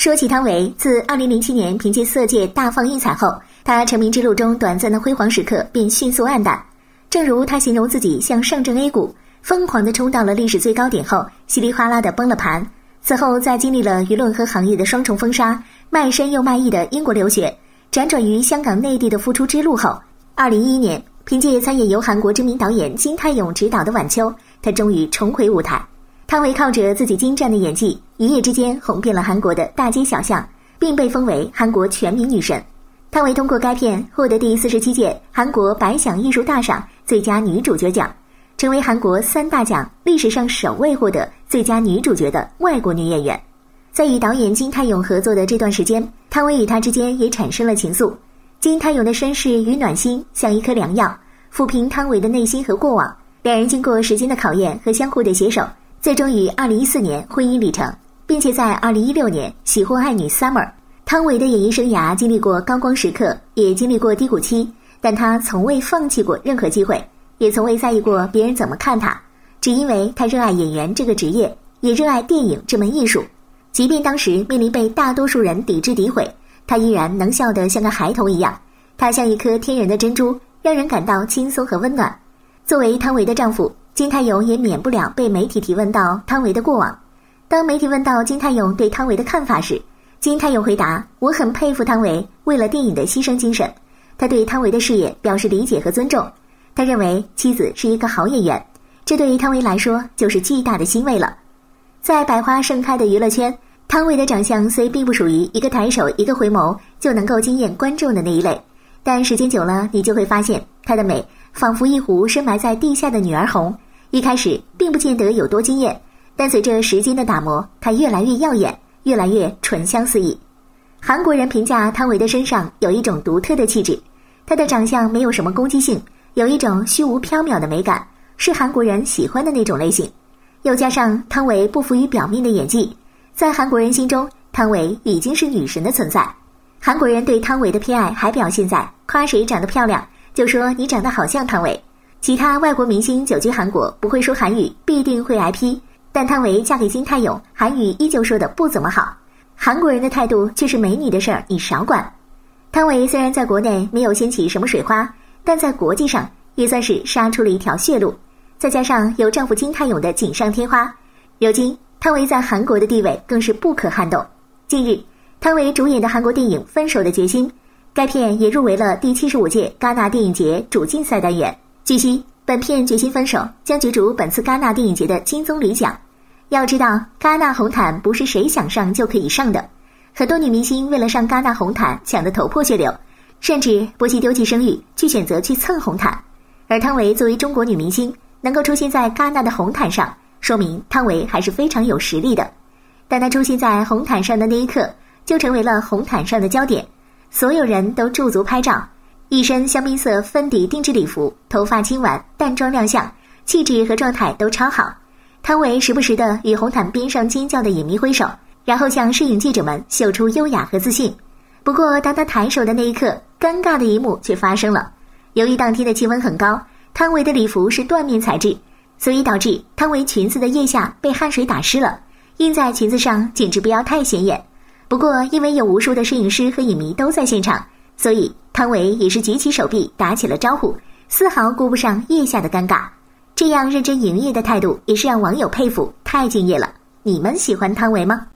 说起汤唯，自2007年凭借《色戒》大放异彩后，她成名之路中短暂的辉煌时刻便迅速黯淡。正如她形容自己像上证 A 股，疯狂地冲到了历史最高点后，稀里哗啦地崩了盘。此后，在经历了舆论和行业的双重封杀，卖身又卖艺的英国留学，辗转于香港内地的复出之路后，2011年凭借参演由韩国知名导演金泰勇执导的《晚秋》，她终于重回舞台。汤唯靠着自己精湛的演技，一夜之间红遍了韩国的大街小巷，并被封为韩国全民女神。汤唯通过该片获得第47届韩国百想艺术大赏最佳女主角奖，成为韩国3大奖历史上首位获得最佳女主角的外国女演员。在与导演金泰勇合作的这段时间，汤唯与他之间也产生了情愫。金泰勇的绅士与暖心像一颗良药，抚平汤唯的内心和过往。两人经过时间的考验和相互的携手，最终于2014年婚姻礼成，并且在2016年喜获爱女 Summer。 汤唯的演艺生涯经历过高光时刻，也经历过低谷期，但她从未放弃过任何机会，也从未在意过别人怎么看她，只因为她热爱演员这个职业，也热爱电影这门艺术。即便当时面临被大多数人抵制诋毁，她依然能笑得像个孩童一样。她像一颗天然的珍珠，让人感到轻松和温暖。作为汤唯的丈夫，金泰勇也免不了被媒体提问到汤唯的过往。当媒体问到金泰勇对汤唯的看法时，金泰勇回答：我很佩服汤唯为了电影的牺牲精神，他对汤唯的事业表示理解和尊重。他认为妻子是一个好演员，这对于汤唯来说就是巨大的欣慰了。在百花盛开的娱乐圈，汤唯的长相虽并不属于一个抬手一个回眸就能够惊艳观众的那一类，但时间久了，你就会发现她的美仿佛一壶深埋在地下的女儿红，一开始并不见得有多惊艳，但随着时间的打磨，她越来越耀眼，越来越醇香四溢。韩国人评价汤唯的身上有一种独特的气质，她的长相没有什么攻击性，有一种虚无缥缈的美感，是韩国人喜欢的那种类型。又加上汤唯不浮于表面的演技，在韩国人心中，汤唯已经是女神的存在。韩国人对汤唯的偏爱还表现在夸谁长得漂亮就说你长得好像汤唯。其他外国明星久居韩国不会说韩语必定会挨批，但汤唯嫁给金泰勇，韩语依旧说得不怎么好。韩国人的态度却是美女的事儿你少管。汤唯虽然在国内没有掀起什么水花，但在国际上也算是杀出了一条血路。再加上有丈夫金泰勇的锦上添花，如今汤唯在韩国的地位更是不可撼动。近日，汤唯主演的韩国电影《分手的决心》，该片也入围了第75届戛纳电影节主竞赛单元。据悉，本片《决心分手》将角逐本次戛纳电影节的金棕榈奖。要知道，戛纳红毯不是谁想上就可以上的，很多女明星为了上戛纳红毯抢得头破血流，甚至不惜丢弃声誉去选择去蹭红毯。而汤唯作为中国女明星，能够出现在戛纳的红毯上，说明汤唯还是非常有实力的。但她出现在红毯上的那一刻，就成为了红毯上的焦点，所有人都驻足拍照，一身香槟色芬迪定制礼服，头发轻挽，淡妆亮相，气质和状态都超好。汤唯时不时地与红毯边上尖叫的影迷挥手，然后向摄影记者们秀出优雅和自信。不过当她抬手的那一刻，尴尬的一幕却发生了。由于当天的气温很高，汤唯的礼服是缎面材质，所以导致汤唯裙子的腋下被汗水打湿了，印在裙子上简直不要太显眼。不过因为有无数的摄影师和影迷都在现场，所以汤唯也是举起手臂打起了招呼，丝毫顾不上腋下的尴尬。这样认真营业的态度也是让网友佩服，太敬业了。你们喜欢汤唯吗？